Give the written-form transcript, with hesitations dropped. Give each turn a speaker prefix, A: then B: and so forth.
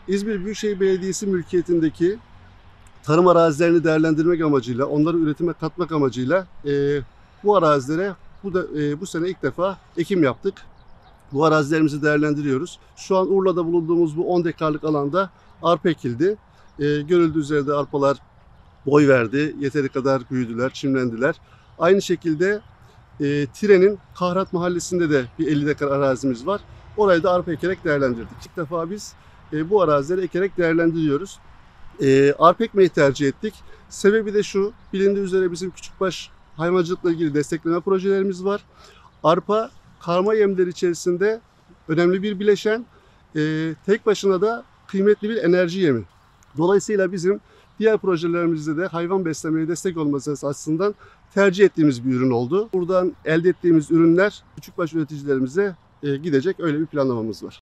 A: İzmir Büyükşehir Belediyesi mülkiyetindeki tarım arazilerini değerlendirmek amacıyla, onları üretime katmak amacıyla bu arazilere bu sene ilk defa ekim yaptık. Bu arazilerimizi değerlendiriyoruz. Şu an Urla'da bulunduğumuz bu 10 dekarlık alanda arpa ekildi. Görüldüğü üzere de arpalar boy verdi, yeteri kadar büyüdüler, çimlendiler. Aynı şekilde Tire'nin Kahrat Mahallesi'nde de bir 50 dekar arazimiz var. Orayı da arpa ekerek değerlendirdik. İlk defa biz bu arazileri ekerek değerlendiriyoruz. Arpa ekmeği tercih ettik. Sebebi de şu, bilindiği üzere bizim küçükbaş hayvancılıkla ilgili destekleme projelerimiz var. Arpa, karma yemler içerisinde önemli bir bileşen, tek başına da kıymetli bir enerji yemi. Dolayısıyla bizim diğer projelerimizde de hayvan beslemeye destek olması açısından tercih ettiğimiz bir ürün oldu. Buradan elde ettiğimiz ürünler küçükbaş üreticilerimize gidecek, öyle bir planlamamız var.